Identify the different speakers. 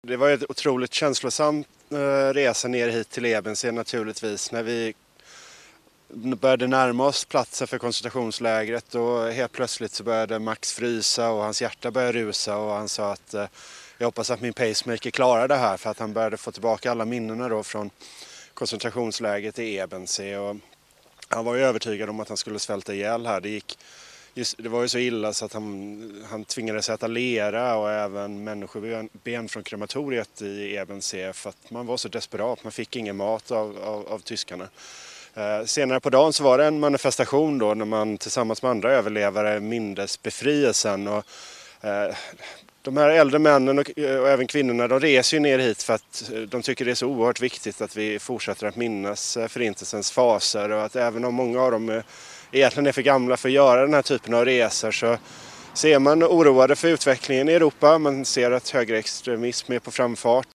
Speaker 1: Det var ett otroligt känslosamt resa ner hit till Ebensee naturligtvis. När vi började närma oss platsen för koncentrationslägret och helt plötsligt så började Max frysa och hans hjärta började rusa och han sa att jag hoppas att min pacemaker klarar det här, för att han började få tillbaka alla minnena då från koncentrationslägret i Ebensee och han var ju övertygad om att han skulle svälta ihjäl här. Det var ju så illa så att han tvingades äta lera och även människoben från krematoriet i Ebensee för att man var så desperat. Man fick ingen mat av tyskarna. Senare på dagen så var det en manifestation då när man tillsammans med andra överlevare mindes befrielsen. Och, de här äldre männen och även kvinnorna, de reser ju ner hit för att de tycker det är så oerhört viktigt att vi fortsätter att minnas förintelsens faser, och att även om många av dem egentligen är för gamla för att göra den här typen av resor så ser man oroade för utvecklingen i Europa. Man ser att högerextremism är på framfart